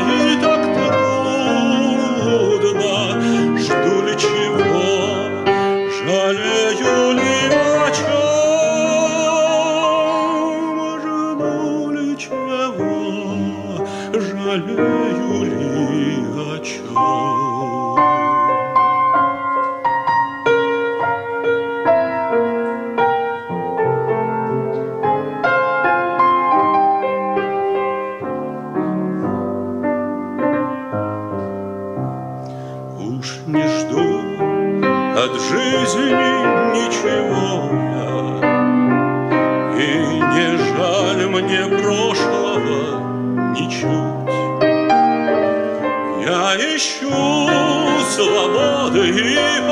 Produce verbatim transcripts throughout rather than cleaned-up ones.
и так трудно. Жду ли чего, жалею ли о чем? Жду ли чего, жалею ли о чем? Уж не жду от жизни ничего я, и не жаль мне прошлого ничуть. Я ищу свободы и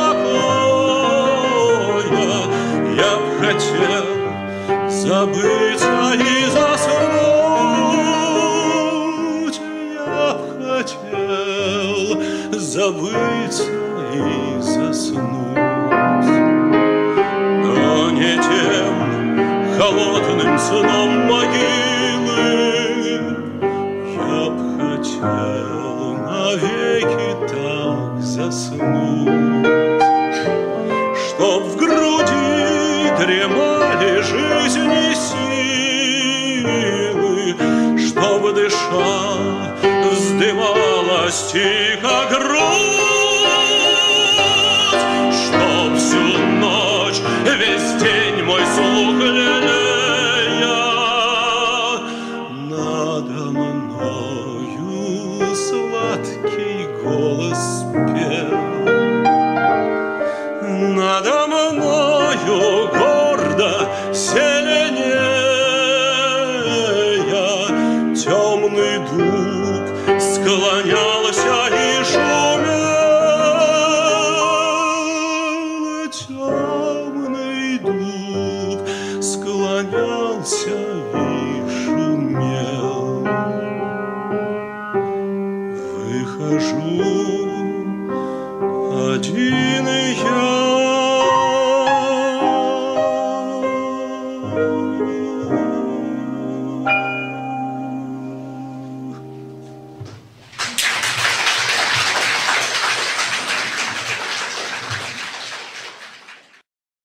покоя, я б хотел забыться и заснуть, я б хотел забыться и заснуть, но не тем холодным сном могилы. Я б хотел навеки так заснуть, чтоб в груди дремали жизни силы, чтоб дыша вздымалась тихо грудь, чтоб всю ночь, весь день мой слух лелея надо мною сладкий голос пел. Надо мною гордо сиренея темный дуб склонялся и шумел, темный дуб склонялся и шумел. Выхожу один я.